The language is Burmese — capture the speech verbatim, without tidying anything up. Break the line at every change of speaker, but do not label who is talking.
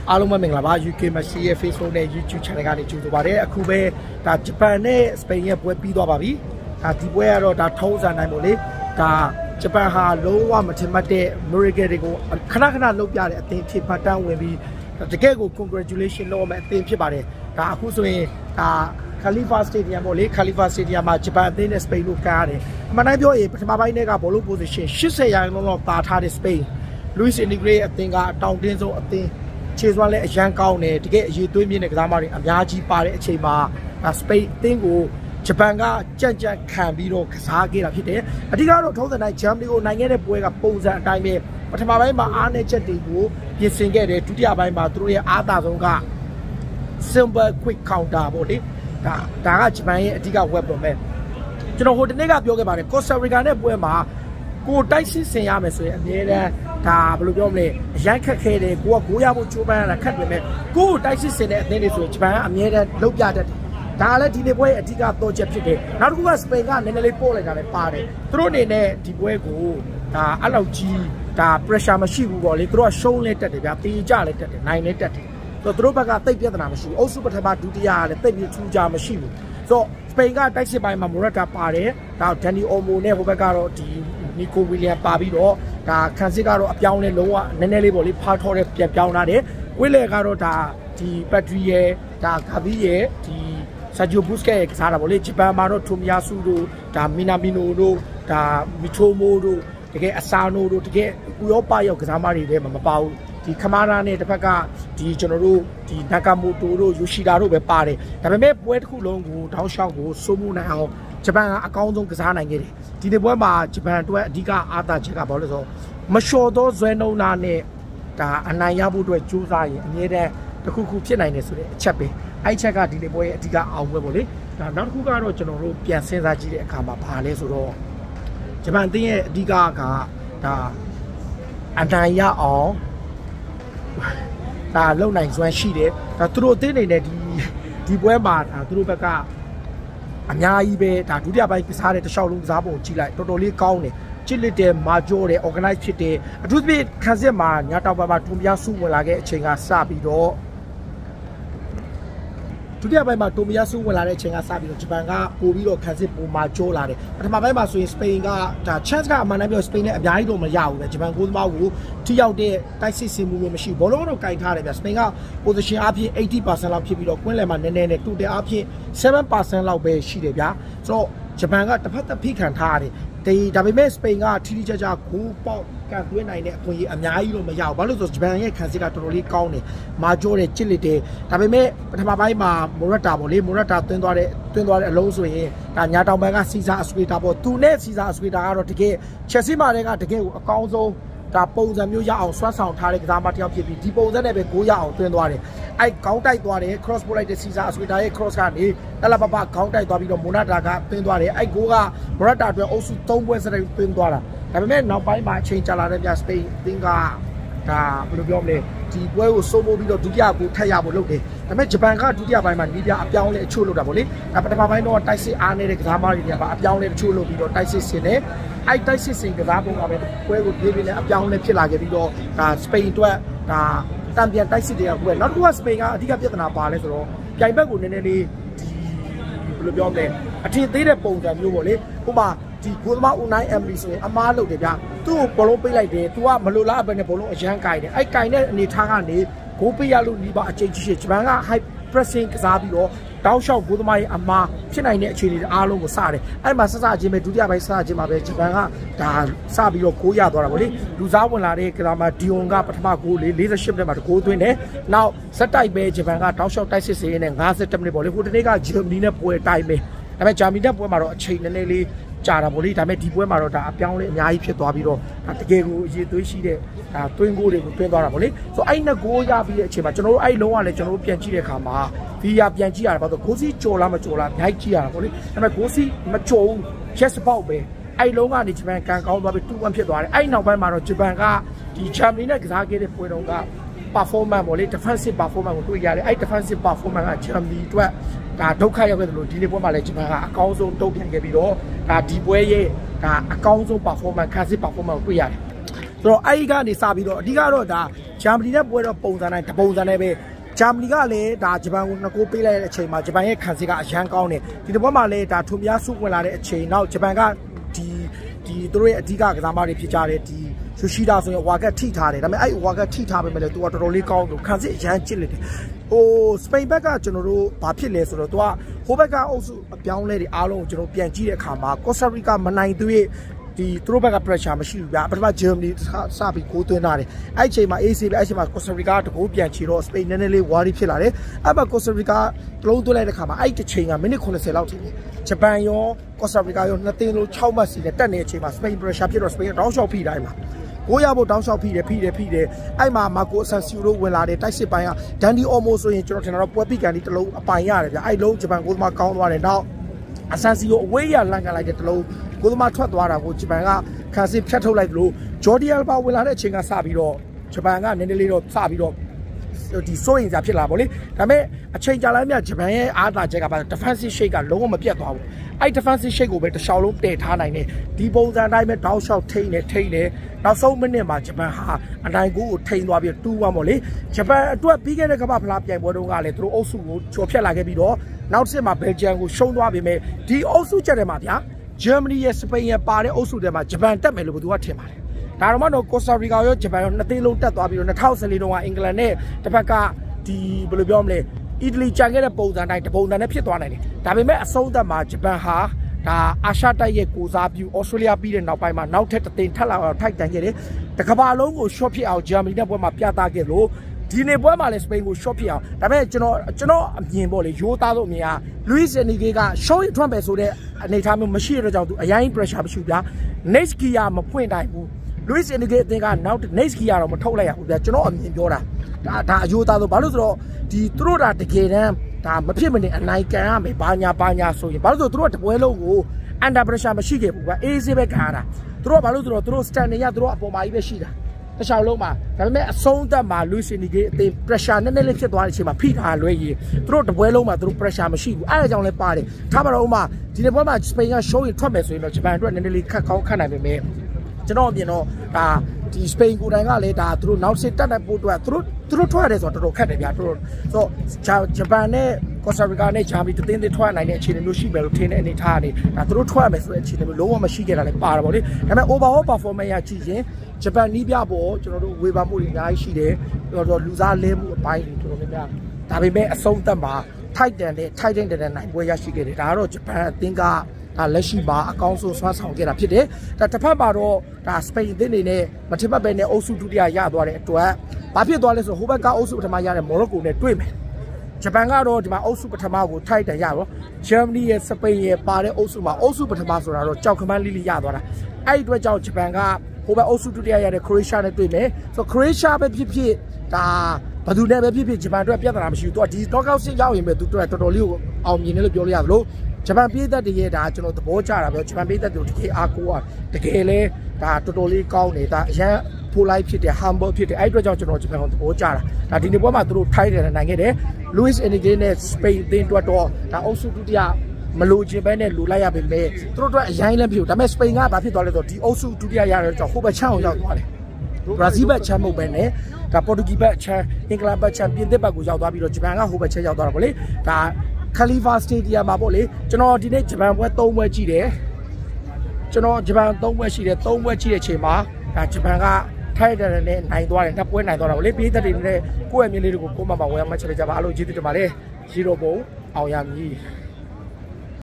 အားလုံးပဲမင်္ဂလာပါ U K Messi ရဲ့ Facebook နဲ့ YouTube channel ကနေကြိုဆိုပါရစေအခုပဲဒါဂျပန်နဲ့စပိန်ရဲ့ပွဲပြီးသွားပါပြီဒါဒီပွဲကတော့ဒါထုံးစံတိုင်းပေါ့လေဒါဂျပန်ဟာလုံးဝမထင်မှတ်တဲ့ miracle တွေကိုခဏခဏလုပ်ပြတဲ့အသင်းဖြစ်ပတ်တန်းဝင်ပြီးတကယ်ကို congratulation လုပ်ရမယ့်အသင်းဖြစ်ပါတယ်ဒါအခုဆိုရင်ဒါKhalifa Stadium ပေါ့လေ Khalifa Stadium မှာဂျပန်အသင်းနဲ့စပိန်တို့ကားရတယ်အမှန်တိုင်းပြောရင်ပထမပိုင်းတွေကဘောလုံး position eightyရာခိုင်နှုန်းလောက်ပါထားတဲ့စပိန် Luis Enrique အသင်းကအတောင်တင်းဆုံးအသင်းခြေစွမ်းလည်းအရန်ကောင်းတယ်တကယ်အရေးသွေးမြင့်တဲ့ကစားသမားတွေအများကြီးပါတဲ့အချိန်မှာစပိန်အသင်းကိုဂျပန်ကကြံ့ကြံ့ခံပြီးတော့ကစားခဲ့တာဖြစ်တယ်အဓိကတော့ထုံးစံတိုင်းဂျာမနီကိုနိုင်ခဲ့တဲ့ပွဲကပုံစံအတိုင်းပဲပထမပိုင်းမှာအားနည်းချက်တွေကိုပြင်ဆင်ခဲ့တယ်ဒုတိယပိုင်းမှာသူတို့ရဲ့အားသာဆုံးက simple quick counter ပေါ့လေဒါဒါကဂျပန်ရဲ့အဓိက weapon ပဲကျွန်တော်ဟိုတနေ့ကပြောခဲ့ပါတယ်ကော်စတာရီကာနဲ့ပွဲမှာကိုတိုက်စစ်ဆင်ရမယ်ဆိုရင်အများတန်းဒါဘယ်လိုပြောမလဲအရိုက်ခက်ခဲတယ်ကိုကကိုရဖို့ချိုးပန်းရတာခက်တယ်မဲ့ကိုတိုက်စစ်ဆင်တဲ့အသင်းတွေဆိုရင်ဂျပန်ကအများတန်းလုံးပြတတ်တယ်ဒါလည်းဒီနေ့ပွဲအဓိကတော့ချက်ဖြစ်တယ်နောက်တစ်ခုကစပိန်ကနည်းနည်းလေးပို့လိုက်တာလည်းပါတယ်သူတို့အနေနဲ့ဒီပွဲကိုဒါအဲ့လောက်ကြီးဒါ pressure မရှိဘူးပေါ့လေသူတို့ကရှုံးလဲတက်တယ်ဗျာတေးကြလဲတက်တယ်နိုင်လဲတက်တယ်ဆိုတော့သူတို့ဘက်ကတိတ်ပြဿနာမရှိဘူးအုပ်စုပထမဒုတိယကလည်းတိတ်ပြီးထူးခြားမရှိဘူးဆိုတော့စပိန်ကတိုက်စစ်ပိုင်းမှာမိုရက်တာပါတယ်ဒါဒန်နီအိုမိုနဲ့ဟိုဘက်ကတော့ဒီနီကိုဝီလီယံပါပြီးတော့ဒါခန်စစ်ကတော့အပြောင်းလဲလုံးဝနည်းနည်းလေးပေါ့လေဖားထော်တဲ့ပြန်ပြောင်းလာတယ်ဝိလေကတော့ဒါဒီဘက်ထရီရဲ့ဒါဂါဗီရဲ့ဒီဆာဂျီယိုဘူစကက်ရဲ့ကစားတာပေါ့လေဂျပန်မှာတော့ထိုမီယာဆူတို့ဒါမီနာမီနိုတို့ဒါမီချိုမိုတို့တကယ်အဆာနိုတို့တကယ်ဥရောပရောက်ကစားသမားတွေလည်းမပါဘူးဒီခမာရာနဲ့တစ်ဖက်ကဒီကျွန်တော်တို့ဒီနာကာမိုတိုတို့ယိုရှီဒါတို့ပဲပါတယ်ဒါပေမဲ့ပွဲတစ်ခုလုံးကိုတောင်းလျှောက်ကိုစိုးမိုးနိုင်အောင်ဂျပန်ကအကောင်းဆုံးကစားနိုင်ခဲ့တယ်ဒီနေ့ပွဲမှာဂျပန်အတွက်အဓိကအားသာချက်ကဘာလို့လဲဆိုတော့မလျှော်သောဇွဲနှုံးနာနဲ့ဒါအနိုင်ရဖို့အတွက်ကြိုးစားရင်အမြဲတမ်းတစ်ခုခုဖြစ်နိုင်တယ်ဆိုတဲ့အချက်ပဲအဲ့ချက်ကဒီနေ့ပွဲရဲ့အဓိကအောင်ပွဲပေါ့လေဒါနောက်တစ်ခုကတော့ကျွန်တော်တို့ပြန်စဉ်းစားကြည့်တဲ့အခါမှာဘာလဲဆိုတော့ဂျပန်အသင်းရဲ့အဓိကကဒါအနိုင်ရအောင်ဒါလုံနိုင်စွမ်းရှိတယ်ဒါသူတို့အသင်းနေနဲ့ဒီဒီပွဲမှာဒါသူတို့ဘက်ကအများကြီးပဲဒါဒုတိယပိုင်းကစားတဲ့တခြားလုံးကစားပုံကြည့်လိုက်တော်တော်လေးကောင်းတယ်ချစ်လက်တယ်မာဂျိုးတယ် organize ဖြစ်တယ်အထူးသဖြင့်ခန်းစစ်မှာညတောင်ပိုင်းမှာထုံပြစုဝင်လာခဲ့အချိန်ကစပြီးတော့ဒုတိယပိုင်းမှာတိုမီယာဆူဝင်လာတဲ့အချိန်ကစပြီးတော့ဂျပန်ကပို့ပြီးတော့ခန်းစစ်ပိုမာကျိုးလာတယ်ပထမပိုင်းမှာဆိုရင်စပိန်ကဒါ chance ကအမှန်တမ်းပြောစပိန်နဲ့အများကြီးတော့မရဘူးပဲဂျပန်ကိုသမားကိုထိရောက်တဲ့တိုက်စစ်စင်မှုမျိုးမရှိဘောလုံးတော့ကင်ထားတယ်ဗျစပိန်က position အပြင် eighty percent လောက်ဖြစ်ပြီးတော့ကွင်းလယ်မှာနည်းနည်းနဲ့တူတယ်အပြင်seven percent လောက်ပဲရှိတယ်ဗျာဆိုတော့ဂျပန်ကတစ်ဖက်တစ်ဖိခံထားရတယ်ဒီဒါပေမဲ့စပိန်ကထီထီချာချာကိုပေါက်ကန်သွင်းနိုင်တဲ့အခွင့်အရေးအများကြီးတော့မရဘူးဘာလို့လဲဆိုတော့ဂျပန်ရဲ့ခံစစ်ကတော်တော်လေးကောင်းတယ်မာဂျိုးတယ်ချစ်လက်တယ်ဒါပေမဲ့ပထမပိုင်းမှာမိုရက်တာပေါ့လေမိုရက်တာသွင်းသွားတဲ့သွင်းသွားတဲ့အလုံးဆိုရင်ဒါညာတောင်ဘက်ကစီဇာအစဝေတာပေါ့သူနဲ့စီဇာအစဝေတာကတော့တကယ်ချက်စီမာတွေကတကယ်ကိုအကောင်းဆုံးဒါပုံစံမျိုးရအောင်ဆွမ်းဆောင်ထားတဲ့ကစားမတစ်ယောက်ဖြစ်ပြီးဒီပုံစံနဲ့ပဲဂိုးရအောင်သွင်းသွားတယ်အဲ့ခေါင်းတိုက်သွားတယ် cross ပို့လိုက်တဲ့စီဇာအစဝေတာရဲ့ cross ကနေတလပပခေါင်းတိုက်သွားပြီးတော့မိုနာတာကသွင်းသွားတယ်အဲ့ဂိုးကမိုရက်တာအတွက်အုပ်စုthreeပွဲစတဲ့သွင်းသွားတာဒါပေမဲ့နောက်ပိုင်းမှာအချိန်ကြာလာတဲ့ပြစပိန်အသင်းကဒါဘယ်လိုပြောမလဲဒီပွဲကိုစိုးမိုးပြီးတော့ဒုတိယကိုထပ်ရဖို့လုပ်တယ်ဒါပေမဲ့ဂျပန်ကဒုတိယပိုင်းမှာနီးပြအပြောင်းလဲအချို့လုပ်တာပေါ့လေဒါပထမပိုင်းတော့တိုက်စစ်အားနေတဲ့ကစားသမားတွေကပါအပြောင်းလဲအချို့လုပ်ပြီးတော့တိုက်စစ်ဆင်တယ်အဲ့တိုက်စစ်ဆင်ကစားပုံကပဲပွဲကိုပြေးပြေးနဲ့အပြောင်းလဲဖြစ်လာခဲ့ပြီးတော့ဒါစပိန်အတွက်ဒါတံပြန်တိုက်စစ်တွေကပွဲနောက်တစ်ခုကစပိန်ကအဓိကပြဿနာပါလဲဆိုတော့ပြိုင်ဘက်ကိုနည်းနည်းလေးဒီဘယ်လိုပြောမလဲအထင်သေးတဲ့ပုံစံမျိုးပေါ့လေဥပမာဒီကိုသမားဦးနိုင် M D ဆိုရင်အမားလုပ်တယ်ဗျာသူ့ကိုဘောလုံးပိတ်လိုက်တယ် तू ကမလိုလားပဲနဲ့ဘောလုံးအရန်ကင်တယ်အဲ့ကင်တဲ့အနေထားကနေဂိုးပိတ်ရလို့နီးပါအကျဉ်းကြီးရှိဂျပန်က high pressing ကစားပြီးတော့တောက်လျှောက်ကိုသမားရဲ့အမားဖြစ်နိုင်တဲ့အခြေအနေအားလုံးကိုစတယ်အဲ့မှာစစချင်းပဲဒုတိယပိုင်းစစချင်းမှာပဲဂျပန်ကဒါစပြီးတော့ဂိုးရသွားတာဗောလေလူစားဝင်လာတဲ့ကလာမာဒီယွန်ကပထမဂိုးလေးforty-eightမိနစ်မှာတဂိုးသွင်းတယ်နောက်စက်တိုက်ပဲဂျပန်ကတောက်လျှောက်တိုက်စစ်စေးနဲ့fiftyမိနစ်ဗောလေဟိုတနေ့ကဂျာမနီနဲ့ပွဲတိုက်ပဲဒါပေမဲ့ဂျာမနီနဲ့ပွဲမှာတော့အချိန်နည်းနည်းလေးကြာတာပေါ့လေဒါပေမဲ့ဒီပွဲမှာတော့ဒါအပြောင်းလဲအများကြီးဖြစ်သွားပြီးတော့ဒါတကယ်ကိုအရေးသွေးရှိတဲ့ဒါတွင်းကိုတွေကိုတွင်းသွားတာပေါ့လေဆိုအဲ့နှစ်ကိုရပြီးတဲ့အချိန်မှာကျွန်တော်တို့အဲ့လုံးဝလည်းကျွန်တော်တို့ပြန်ကြည့်တဲ့အခါမှာဗီအာပြန်ကြည့်ရတာပေါ့ဆိုဂိုးစီကြော်လားမကြော်လားမြိုက်ကြည့်ရတာပေါ့လေဒါပေမဲ့ဂိုးစီမကြော်ဘူး chest ပေါက်ပဲအဲ့လုံးကနေဂျပန်ကန်ကောင်းသွားပြီးtwo oneဖြစ်သွားတယ်အဲ့နောက်ပိုင်းမှာတော့ဂျပန်ကဒီဂျာမနီနဲ့ကစားခဲ့တဲ့ပွဲတော်က performance ပေါ့လေ defensive performance ကိုတွေ့ရတယ်အဲ့ defensive performance ကဂျာမနီအတွက်ဒါဒုက္ခရောက်ခဲ့တယ်လို့ဒီနေ့ပွဲမှာလည်းဂျပန်ကအကောင်းဆုံးတုံ့ပြန်ခဲ့ပြီးတော့ဒါဒီပွဲရဲ့ဒါအကောင်းဆုံး performance ခန်းစစ် performance ကိုတွေ့ရတယ်ဆိုတော့အဲ့ဒီကနေစပြီးတော့အဓိကတော့ဒါဂျာမနီနဲ့ပွဲတော့ပုံစံတိုင်းတပုံစံနဲ့ပဲဂျာမနီကလည်းဒါဂျပန်ကိုနှစ်ကိုပေးလိုက်တဲ့အချိန်မှာဂျပန်ရဲ့ခံစစ်ကအရန်ကောင်းတယ်ဒီတစ်ပွဲမှာလည်းဒါထုံပြစုဝင်လာတဲ့အချိန်နောက်ဂျပန်ကဒီဒီသူတို့ရဲ့အဓိကကစားမတွေဖြစ်ကြတဲ့ဒီယူရှိတာဆိုရင်ဝါကတ်ထိထားတယ်ဒါပေမဲ့အဲ့ဝါကတ်ထိထားပေမဲ့လည်းသူကတော်တော်လေးကောင်းလို့ခံစစ်အရန်ကျစ်လိုက်တယ်ဟိုစပိန်ဘက်ကကျွန်တော်တို့ဘာဖြစ်လဲဆိုတော့သူကဟိုဘက်ကအုပ်စုအပြောင်းလဲတွေအားလုံးကိုကျွန်တော်ပြန်ကြည့်တဲ့အခါမှာကော့စတာရီကာမနိုင်သွေးဒီသူတို့ဘက်က pressure မရှိဘူးဗျာပထမဂျာမနီစပြီးကိုးသွင်းလာတယ်အဲ့အချိန်မှာ အေး စီ ပဲအဲ့အချိန်မှာကော့စတာရီကာတကိုးပြန်ချီတော့စပိန်နည်းနည်းလေးဝါရီဖြစ်လာတယ်အဲ့မှာကော့စတာရီကာတလုံးသွင်းလိုက်တဲ့အခါမှာအဲ့ဒီချိန်ကမိနစ်ခုနှစ်ဆယ်လောက်ထိတယ်ဂျပန်ရောကော့စတာရီကာရောနှစ်သင်းလုံး၆မှတ်စီနဲ့တက်နေတဲ့အချိန်မှာစပိန် pressure ဖြစ်တော့စပိန်ကတောင်းလျှောက်ဖိတိုင်းမှာကိုရဖို့တောင်းလျှောက်ဖိတယ်ဖိတယ်ဖိတယ်အဲ့မှာမာကိုအဆန်စီယိုတို့ဝင်လာတယ်တိုက်စစ်ပိုင်းကဒန်ဒီအော်မိုဆိုရင်ကျွန်တော်ထင်တာတော့ပွဲပိကန်ဒီတလုံးအပိုင်ရတယ်ဗျအဲ့လုံးဂျပန်ကိုသမားကောင်းသွားတယ်နောက်အဆန်စီယိုအဝေးရလန်ကန်လိုက်တဲ့တလုံးကိုသမားထွက်သွားတာကိုဂျပန်ကခံစစ်ဖြတ်ထုတ်လိုက်လို့ဂျော်ဒီအယ်ဘာဝင်လာတဲ့အချိန်ကစပြီးတော့ဂျပန်ကနည်းနည်းလေးတော့စပြီးတော့ဒီစိုးရင်စားဖြစ်လာပါလေဒါပေမဲ့အချိန်ကြာလိုက်မြဂျပန်ရဲ့အားသာချက်ကပါ defensive shape ကလုံးဝမပြတ်သွားဘူးအဲ့ defensive shape ကိုပဲတစ်လျှောက်လုံးတည်ထားနိုင်တယ်ဒီပုံစံအတိုင်းပဲတောက်လျှောက်ထိနေထိနေနောက်ဆုံးမိနစ်မှာဂျပန်ဟာအနိုင်ကိုထိန်သွားပြီးတူဝမ်းပေါ့လေဂျပန်အတွက်ပြီးခဲ့တဲ့ကမ္ဘာဖလားပြိုင်ပွဲတုန်းကလည်းသူတို့အုပ်စုကိုကျော်ဖြတ်လာခဲ့ပြီးတော့နောက်တစ်စစ်မှာဘယ်လ်ဂျီယံကိုရှုံးသွားပြီမဲ့ဒီအုပ်စုချက်ထဲမှာဗျာဂျာမနီရဲ့စပိန်ရဲ့ပါတဲ့အုပ်စုထဲမှာဂျပန်တက်မယ်လို့ဘယ်သူကထင်ပါလဲဒါတော့မှတော့ကော့စတာရီကာရောဂျပန်ရောနှစ်သိန်းလုံးတက်သွားပြီးတော့၂၀၁၄တုန်းကအင်္ဂလန်နဲ့တစ်ဖက်ကဒီဘယ်လိုပြောမလဲအီတလီကြံခဲ့တဲ့ပုံစံတိုင်းတပုံစံနဲ့ဖြစ်သွားနိုင်တယ်ဒါပေမဲ့အဆုံးသတ်မှာဂျပန်ဟာဒါအာရှတိုက်ရဲ့ကိုစားပြုဩစတြေးလျပြီးတဲ့နောက်ပိုင်းမှာနောက်ထပ်တစ်သိန်းထပ်လာတော့ထိုက်တန်ခဲ့တယ်တကမ္ဘာလုံးကို short ဖြစ်အောင်ဂျာမနီနဲ့ပွဲမှာပြသခဲ့လို့ဒီနေ့ပွဲမှာလည်းစပိန်ကို short ဖြစ်အောင်ဒါပေမဲ့ကျွန်တော်ကျွန်တော်အမြင်ပေါ့လေရိုးသားလို့အမြင်ကလူးစ်အနီဂေက short ထွက်မယ်ဆိုတဲ့အနေအထားမျိုးမရှိတဲ့ကြောင့်သူအရင် pressure မရှိဘူးဗျာ next gear မဖွင့်နိုင်ဘူးလူးစ်အနီဂေအသင်းကနောက် next gear တော့မထုတ်လိုက်ရဘူးဗျာကျွန်တော်အမြင်ပြောတာဒါဒါအရိုးသားလို့ဘာလို့ဆိုတော့ဒီသူတို့ဒါတကယ်တမ်းဒါမဖြစ်မနေအနိုင်ကန်ရမယ်ဘာညာဘာညာဆိုရင်ဘာလို့ဆိုသူတို့ကတပွဲလုံးကို under pressure မရှိခဲ့ဘူးဗျာအေးဆေးပဲခံရတာသူတို့ကဘာလို့ဆိုတော့သူတို့ standing ရသူတို့အပေါ်မှာကြီးပဲရှိတာတခြားလုံးမှာဒါပေမဲ့အဆုံးသက်မှာလူးစ်အနီဂေအသင်း pressure နည်းနည်းလေးဖြစ်သွားတဲ့အချိန်မှာဖိထားလွဲရင်သူတို့တပွဲလုံးမှာသူတို့ pressure မရှိဘူးအဲ့ဒါကြောင့်လည်းပါတယ်ထားပါတော့ဥမာဒီနေ့ပွဲမှာစပိန်က show ရင်ထွက်မယ်ဆိုရင်တော့ဂျပန်အတွက်နည်းနည်းလေးခက်ခေါင်းခတ်နိုင်ပေမဲ့ကျွန်တော်အမြင်တော့ဒါဒီစပိန်ကိုယ်တိုင်ကလည်းဒါသူတို့နောက်စစ်တက်တဲ့ပို့အတွက်သူတို့သူတို့ထွက်ရတယ်ဆိုတော့တော်တော်ခက်တယ်ဗျာသူတို့ဆိုတော့ဂျပန်နဲ့ကော့စတာရီကာနဲ့ဂျာမနီတသင်းသင်းထွက်နိုင်တဲ့အခြေအနေမျိုးရှိမယ်လို့ထင်တဲ့အနေထားကနေဒါသူတို့ထွက်ရမယ်ဆိုတဲ့အခြေအနေမျိုးလုံးဝမရှိခဲ့တာလည်းပါတာပေါ့လေဒါပေမဲ့ overall performance ရကြည့်ရင်ဂျပန်နီးပြပေါ်ကျွန်တော်တို့ဝေဖန်မှုတွေအများကြီးရှိတယ်တော်တော်လူစားလဲမှုအပိုင်းတွေတော်တော်များများဒါပေမဲ့အဆုံးသတ်မှာထိုက်တန်တဲ့ထိုက်တန်တဲ့နိုင်ပွဲရရှိခဲ့တယ်ဒါကတော့ဂျပန်အသင်းကဒါလက်ရှိမှာအကောင်းဆုံးဆွမ်းဆောင်ခဲ့တာဖြစ်တယ်ဒါတစ်ဖက်မှာတော့ဒါစပိန်အသင်းတွေနဲ့မထင်မှတ်ပဲနဲ့အုပ်စုဒုတိယရသွားတဲ့အတွက်ဘာဖြစ်သွားလဲဆိုဟိုဘက်ကအုပ်စုပထမရတဲ့မော်ရိုကိုနဲ့တွေ့မယ်ဂျပန်ကတော့ဒီမှာအုပ်စုပထမကိုထိုက်တန်ရတော့ဂျာမနီရဲ့စပိန်ရဲ့ပါတဲ့အုပ်စုမှာအုပ်စုပထမဆိုတာတော့ကြောက်ခမန်းလိလိရသွားတာအဲ့ဒီအတွက်ကြောင့်ဂျပန်ကဟိုဘက်အုပ်စုဒုတိယရတဲ့ခရိုအေးရှားနဲ့တွေ့မယ်ဆိုခရိုအေးရှားပဲဖြစ်ဖြစ်ဒါဘယ်သူနဲ့ပဲဖြစ်ဖြစ်ဂျပန်အတွက်ပြဿနာမရှိဘူးသူကဒီ knockout ဆင့်ရောက်ရင်ပဲသူတို့တော်တော်လေးကိုအောင်မြင်တယ်လို့ပြောလို့ရသလိုဂျပန်ပြည်သက်တွေရဲ့ဒါကျွန်တော်သဘောကျတာပဲဂျပန်ပြည်သက်တွေတကယ်အားကိုးอ่ะတကယ်လဲဒါတော်တော်လေးကောင်းတယ်ဒါအရန်ဖိုလိုက်ဖြစ်တယ် humble ဖြစ်တယ်အဲ့အတွက်ကြောင့်ကျွန်တော်ဂျပန်ကိုသဘောကျတာဒါဒီနေ့ပွဲမှာသူတို့ထိုက်တယ်နိုင်ခဲ့တယ် Luis Enrique နဲ့ Spain အသင်းအတွက်တော့ဒါအုပ်စုဒုတိယမလိုချင်ပဲနဲ့လူလိုက်ရပေမဲ့သူတို့အတွက်အရင်လည်းဖြစ်ဒါပေမဲ့ Spain ကဘာဖြစ်သွားလဲဆိုတော့ဒီအုပ်စုဒုတိယရတဲ့ကြောင့်ဟိုဘက်ချမ်းအောင်ရောက်သွားတယ်ဘရာဇီးဘက်ချမ်းမဟုတ်ပဲနဲ့ဒါပေါ်တူဂီဘက်ချမ်းအင်္ဂလန်ဘက်ချမ်းပြင်သစ်ဘက်ကိုရောက်သွားပြီးတော့ဂျပန်ကဟိုဘက်ချမ်းရောက်သွားတာပေါ့လေဒါခလီဖာစတေဒီယမ်မှာပေါ့လေကျွန်တော်ဒီနေ့ဂျပန်ပွဲ၃ပွဲကြည့်တယ်ကျွန်တော်ဂျပန်၃ပွဲရှိတယ်၃ပွဲကြည့်တဲ့အချိန်မှာဒါဂျပန်ကထိုက်တယ်နဲ့နိုင်သွားတယ်နှစ်ပွဲနိုင်သွားတာပေါ့လေပြည်သက်တွေနဲ့ကိုယ့်ရဲ့မြေလေးတွေကိုကိုမမဝယ်မှချက်ကြပါအားလုံးကျေးဇူးတင်ပါတယ်ရီရိုဘုံအောင်ရမည်